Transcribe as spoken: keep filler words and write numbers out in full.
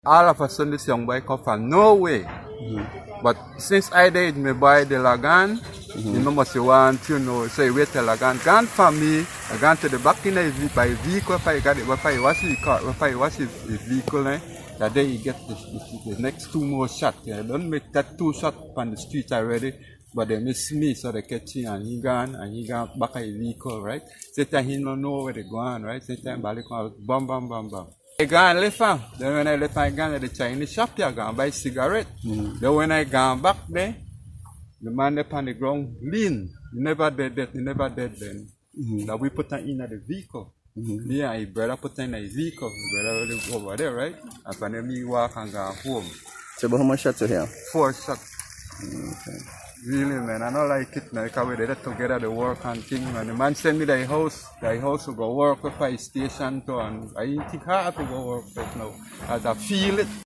all of a sudden this young boy come from Norway. Mm-hmm. But since I did me buy the Lagan, mm-hmm. you know must want you know so you wait till Lagan gone for me, I gone to the back in the by vehicle if I got it, if I wash the car, if I wash his vehicle, eh, that day you get the, the, the next two more shots. Yeah. Don't make that two shots on the street already. But they miss me, so they catch him and he gone, and he gone back at the vehicle, right? Sometimes he don't know where they going, right? Sometimes Bali come out, bam, bam, bam, bam. I gone left him. Then when I left him, I gone to the Chinese shop, I gone buy cigarette. Mm-hmm. Then when I gone back there, the man up on the ground lean. He never dead, dead. He never dead then. Mm-hmm. Now we put him in the vehicle. Mm-hmm. Yeah, his brother put him in the vehicle. His brother live over there, right? And then me walk and go home. So how much shots you have? Four shots. Mm-hmm. Okay. Really, man, I don't like it, man, because we did it together, the work and thing, man. The man send me the house, the house to go work with his station too, and I didn't think hard to go work right now, as I feel it.